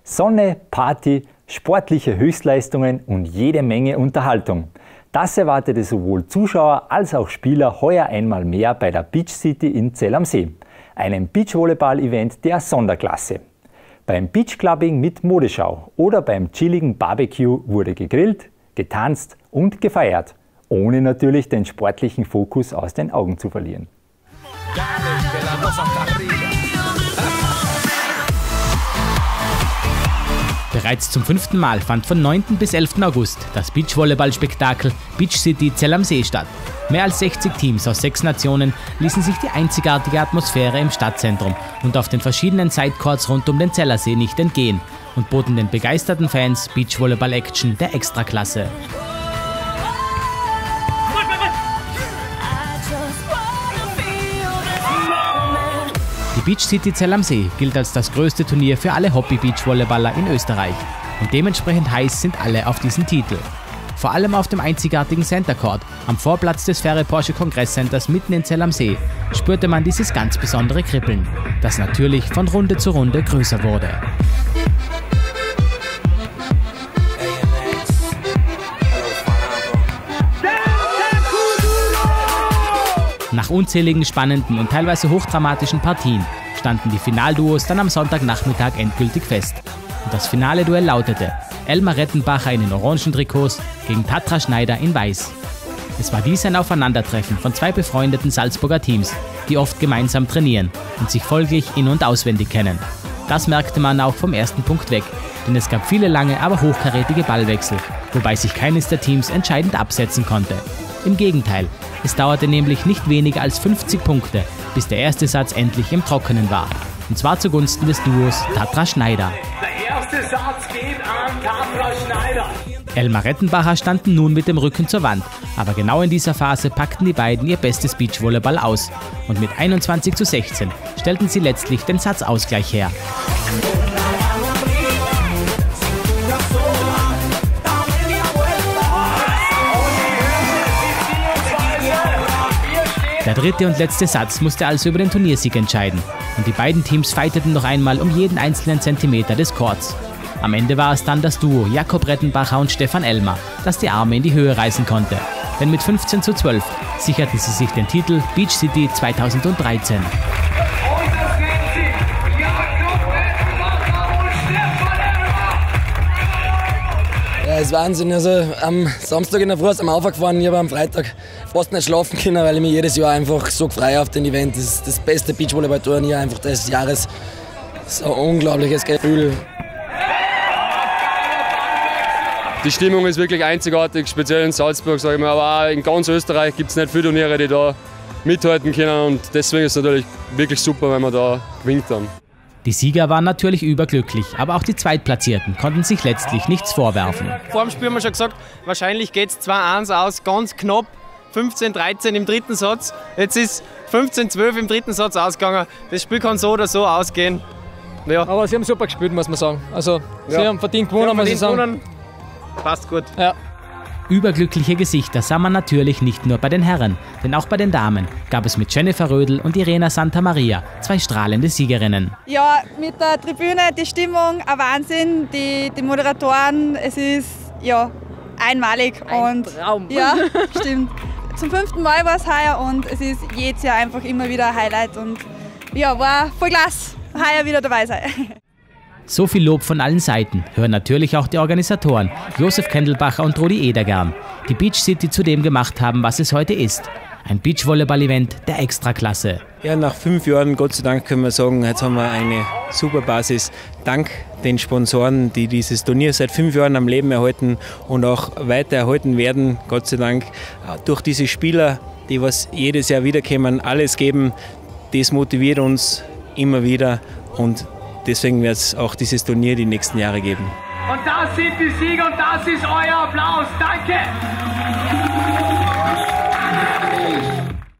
Sonne, Party, sportliche Höchstleistungen und jede Menge Unterhaltung. Das erwartete sowohl Zuschauer als auch Spieler heuer einmal mehr bei der Beach City in Zell am See, einem Beachvolleyball-Event der Sonderklasse. Beim Beachclubbing mit Modeschau oder beim chilligen Barbecue wurde gegrillt, getanzt und gefeiert, ohne natürlich den sportlichen Fokus aus den Augen zu verlieren. Bereits zum 5. Mal fand von 9. bis 11. August das Beachvolleyball-Spektakel Beach City Zell am See statt. Mehr als 60 Teams aus 6 Nationen ließen sich die einzigartige Atmosphäre im Stadtzentrum und auf den verschiedenen Sidecourts rund um den Zeller See nicht entgehen und boten den begeisterten Fans Beachvolleyball-Action der Extraklasse. Die Beach City Zell am See gilt als das größte Turnier für alle Hobby-Beachvolleyballer in Österreich und dementsprechend heiß sind alle auf diesen Titel. Vor allem auf dem einzigartigen Center Court am Vorplatz des Ferre Porsche Kongresscenters mitten in Zell am See spürte man dieses ganz besondere Kribbeln, das natürlich von Runde zu Runde größer wurde. Nach unzähligen spannenden und teilweise hochdramatischen Partien standen die Finalduos dann am Sonntagnachmittag endgültig fest. Und das finale Duell lautete Elmar Rettenbacher in den orangen Trikots gegen Tatra Schneider in weiß. Es war dies ein Aufeinandertreffen von 2 befreundeten Salzburger Teams, die oft gemeinsam trainieren und sich folglich in- und auswendig kennen. Das merkte man auch vom ersten Punkt weg, denn es gab viele lange, aber hochkarätige Ballwechsel, wobei sich keines der Teams entscheidend absetzen konnte. Im Gegenteil, es dauerte nämlich nicht weniger als 50 Punkte, bis der erste Satz endlich im Trockenen war. Und zwar zugunsten des Duos Tatra Schneider. Der erste Satz geht an Tatra Schneider. Elmar Rettenbacher standen nun mit dem Rücken zur Wand, aber genau in dieser Phase packten die beiden ihr bestes Beachvolleyball aus. Und mit 21:16 stellten sie letztlich den Satzausgleich her. Der dritte und letzte Satz musste also über den Turniersieg entscheiden und die beiden Teams fighteten noch einmal um jeden einzelnen Zentimeter des Courts. Am Ende war es dann das Duo Jakob Rettenbacher und Stefan Elmar, das die Arme in die Höhe reißen konnte. Denn mit 15:12 sicherten sie sich den Titel Beach City 2013. Ja, es ist Wahnsinn. Also am Samstag in der Früh aus dem Auto gefahren, ich habe am Freitag fast nicht schlafen können, weil ich mich jedes Jahr einfach so freue auf den Event. Das ist das beste Beachvolleyball-Turnier einfach des Jahres. Das ist ein unglaubliches Gefühl. Die Stimmung ist wirklich einzigartig, speziell in Salzburg, sage ich mal, aber auch in ganz Österreich gibt es nicht viele Turniere, die da mithalten können und deswegen ist es natürlich wirklich super, wenn wir da gewinnt haben. Die Sieger waren natürlich überglücklich, aber auch die Zweitplatzierten konnten sich letztlich nichts vorwerfen. Vor dem Spiel haben wir schon gesagt, wahrscheinlich geht es 2-1 aus, ganz knapp, 15-13 im dritten Satz. Jetzt ist 15-12 im dritten Satz ausgegangen. Das Spiel kann so oder so ausgehen. Ja. Aber sie haben super gespielt, muss man sagen. Also sie haben verdient gewonnen, muss ich sagen. Passt gut. Ja. Überglückliche Gesichter sah man natürlich nicht nur bei den Herren, denn auch bei den Damen gab es mit Jennifer Rödl und Irena Santa Maria 2 strahlende Siegerinnen. Ja, mit der Tribüne, die Stimmung, ein Wahnsinn, die Moderatoren, es ist ja einmalig. Ein Traum. Ja, stimmt. Zum 5. Mal war es heuer und es ist jedes Jahr einfach immer wieder ein Highlight und ja, war voll klasse, heuer wieder dabei sein. So viel Lob von allen Seiten hören natürlich auch die Organisatoren Josef Kendelbacher und Rudi Eder gern, die Beach City zu dem gemacht haben, was es heute ist. Ein Beachvolleyball-Event der Extraklasse. Ja, nach 5 Jahren, Gott sei Dank, können wir sagen, jetzt haben wir eine super Basis. Dank den Sponsoren, die dieses Turnier seit 5 Jahren am Leben erhalten und auch weiter erhalten werden, Gott sei Dank. Durch diese Spieler, die was jedes Jahr wiederkommen, alles geben, das motiviert uns immer wieder und deswegen wird es auch dieses Turnier die nächsten Jahre geben. Und das sind die Sieger und das ist euer Applaus. Danke!